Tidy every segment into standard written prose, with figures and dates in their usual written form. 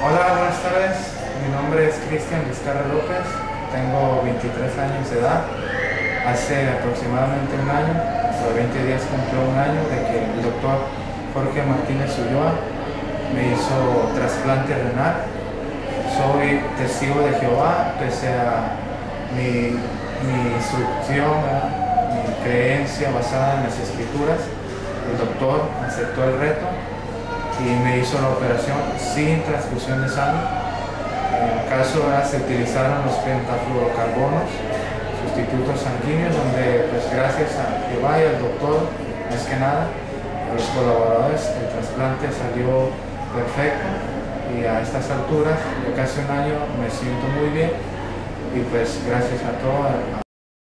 Hola, buenas tardes. Mi nombre es Cristian López. Tengo 23 años de edad. Hace aproximadamente un año, o 20 días cumplió un año de que el doctor Jorge Martínez Ulloa me hizo trasplante renal. Soy testigo de Jehová, pese a mi instrucción, mi creencia basada en las escrituras. El doctor aceptó el reto y me hizo la operación sin transfusión de sangre. En el caso se utilizaron los Perflourocarbons, sustitutos sanguíneos, donde pues gracias a Jehová y al doctor, más que nada, a los colaboradores, el trasplante salió perfecto y a estas alturas de casi un año me siento muy bien y pues gracias a todos.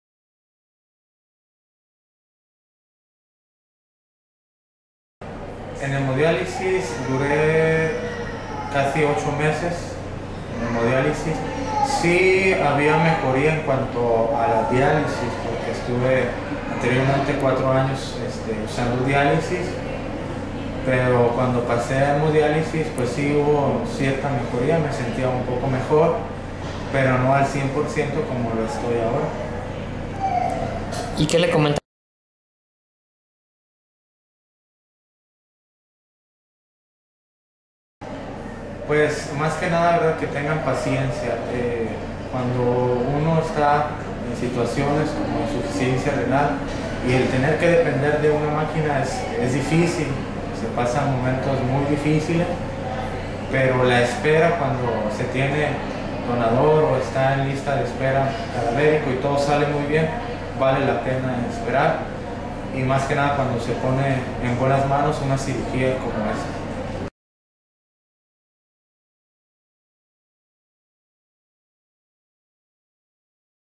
En hemodiálisis duré casi 8 meses en hemodiálisis. Sí había mejoría en cuanto a la diálisis, porque estuve anteriormente 4 años usando diálisis, pero cuando pasé a hemodiálisis pues sí hubo cierta mejoría, me sentía un poco mejor, pero no al 100% como lo estoy ahora. ¿Y qué le comenta? Pues más que nada, verdad, que tengan paciencia. Cuando uno está en situaciones como insuficiencia renal y el tener que depender de una máquina es difícil, se pasan momentos muy difíciles, pero la espera cuando se tiene donador o está en lista de espera cadavérico y todo sale muy bien, vale la pena esperar, y más que nada cuando se pone en buenas manos una cirugía como esta.